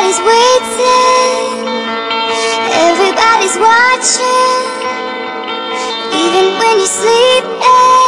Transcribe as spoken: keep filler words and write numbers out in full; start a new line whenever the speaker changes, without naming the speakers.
Everybody's waiting, everybody's watching, even when you're sleeping.